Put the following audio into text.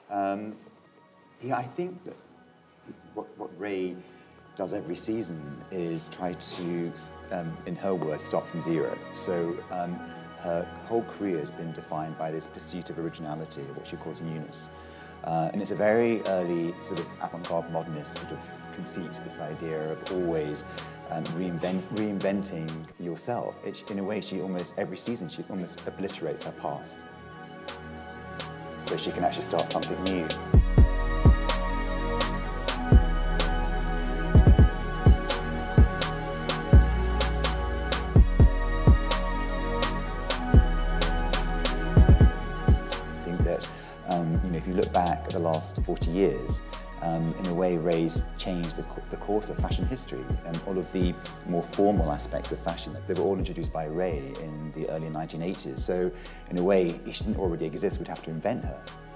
Yeah, I think that what Ray does every season is try to, in her words, start from zero. So her whole career has been defined by this pursuit of originality, what she calls newness. And it's a very early sort of avant-garde modernist sort of conceit, this idea of always reinventing yourself. In a way, every season, she almost obliterates her past, so she can actually start something new. If you look back at the last 40 years, in a way Ray's changed the course of fashion history, and all of the more formal aspects of fashion, they were all introduced by Ray in the early 1980s. So in a way, if she didn't already exist, we'd have to invent her.